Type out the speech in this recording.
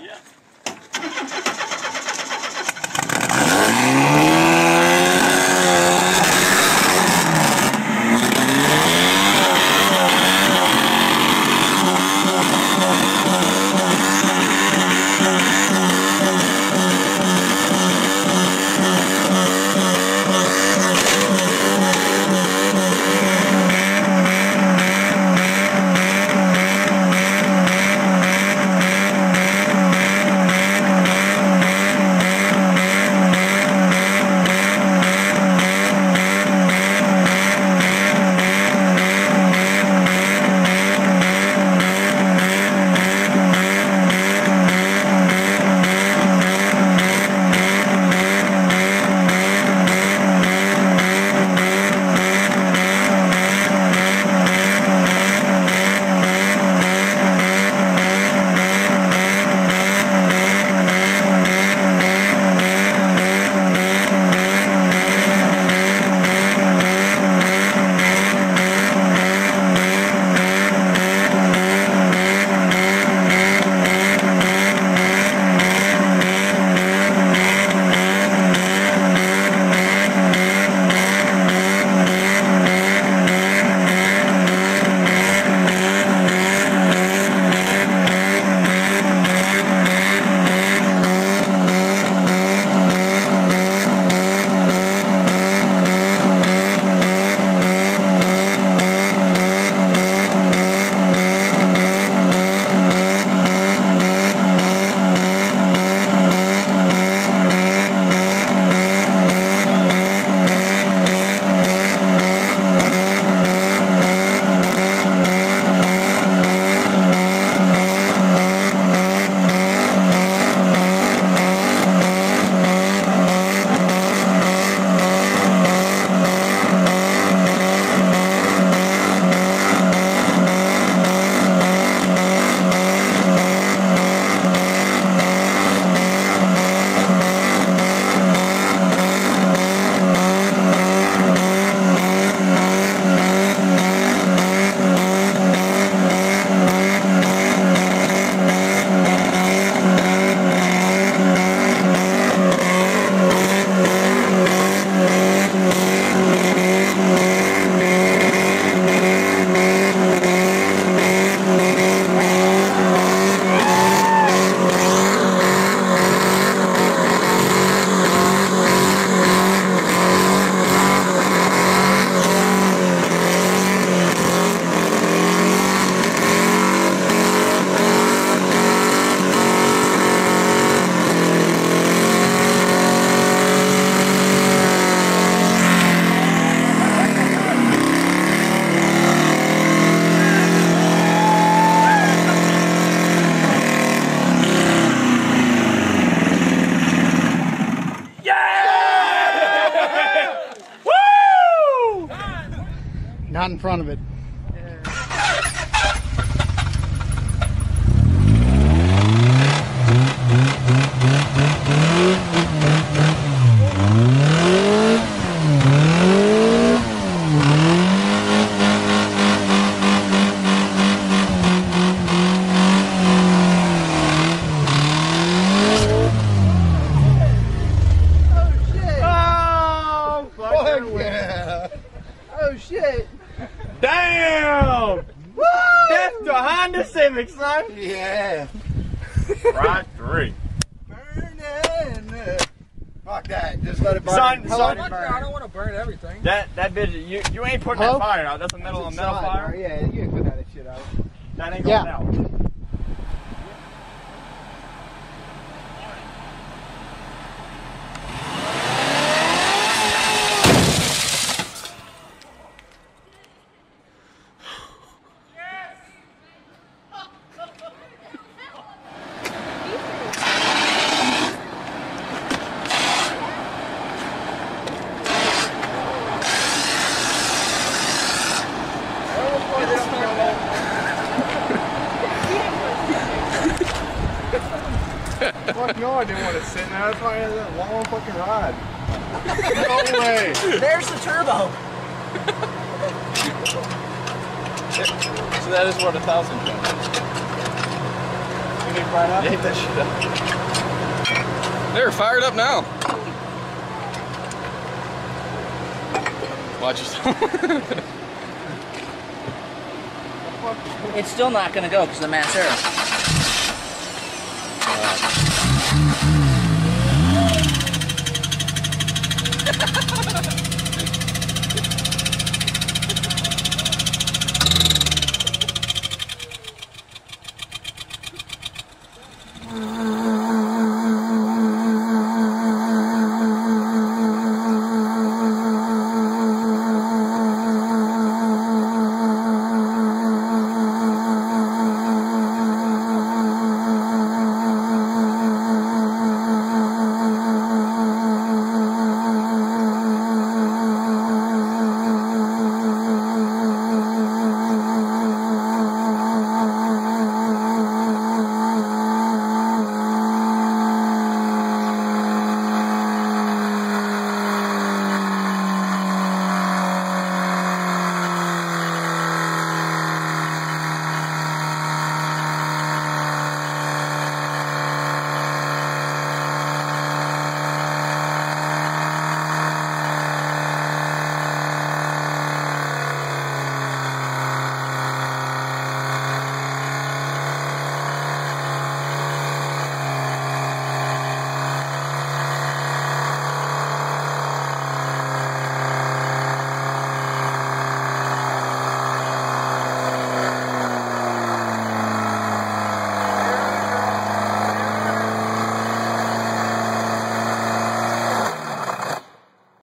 Yeah. Not in front of it. Oh, fuck yeah. Oh shit! Damn! Woo! That's the Honda Civic, son. Yeah. Right 3. Burning. Fuck that. Just let it burn. Son, I don't want to burn everything. That bitch, you ain't putting that fire out. That's a metal on metal fire. Right? Yeah, you can put that shit out. That ain't going out. Fuck no, I didn't want to sit in there. That's why I had that long fucking ride. No way. There's the turbo. So that is what 1,000 is. kick right up. Yank that shit up. They're fired up now. Watch yourself. It's still not gonna go because of the mass air.